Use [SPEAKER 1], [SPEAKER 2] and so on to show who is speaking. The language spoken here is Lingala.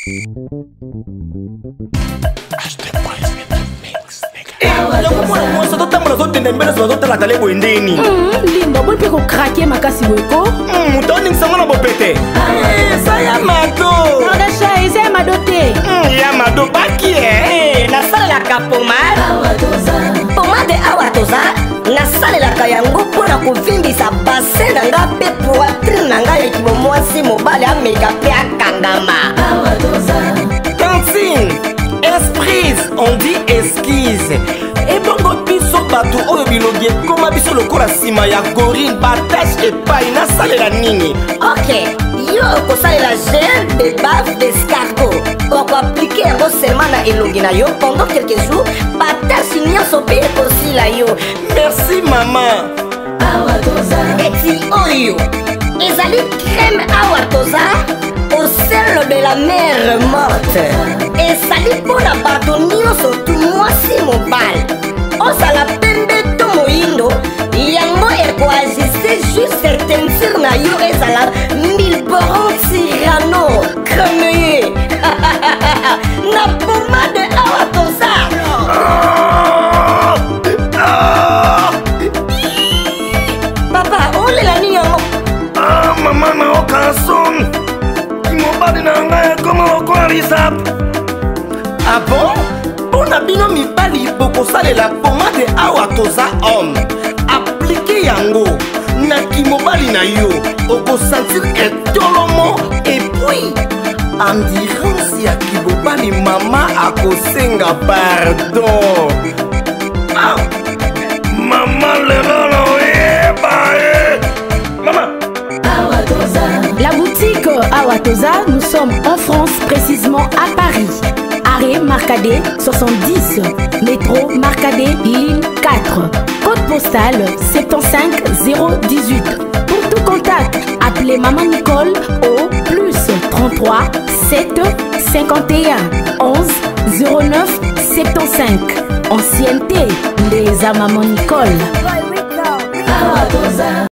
[SPEAKER 1] Lindo, bon pe ko craquer makasi weko.
[SPEAKER 2] Mutoni nsangana bopete. Ça ya mado.
[SPEAKER 1] Nada chay, c'est madoté.
[SPEAKER 2] Ya mado baki
[SPEAKER 3] na sala la pomade. Pomade awatoza. Na sala la kayango pona kuvimbisa bassin na nga pe poitrine na nga ekimo mwasi mobali ameka pe akangama.
[SPEAKER 2] Tantine, esprise, on dit esquisse. Et bongo biso bato oyo bilogi ekoma biso lokola nsima ya gorille batashe epai nasalela nini.
[SPEAKER 3] Ok, yo okosalela gel de bave d'escargot okoaplike yango seulement na elongi na yo pendant quelques jours batashe nyonso mpe ekosila yo.
[SPEAKER 2] Merci mama.
[SPEAKER 3] Eti oyo ezali crème awatoza au sel de la mer morte ezali mpona bato nyonso tu mwasi mobali ozala pembe to moyindo yango ekoajuste juste teinture na yo ezala milboron tirano cremeye na pomade awatoza. Papa olela nini yango?
[SPEAKER 2] Mama na okason kimobali na ngai ekoma lokola lisap. Ah bon? Mpona bino mibali bokosalela pomade awa toza homme aplike yango na kimobali na yo okosentir etolomo epuis endurance ya kimobali mama akosenga pardon. Mama lelo na oyeba Mama.
[SPEAKER 1] La boutique Awatoza, nous sommes en France, précisément à Paris. Arrêt Marcadet 70, métro Marcadet ligne 4, code postal 75018. Pour tout contact, appelez Maman Nicole au plus 33 7 51 11 09 75. Ancienneté des Maman Nicole.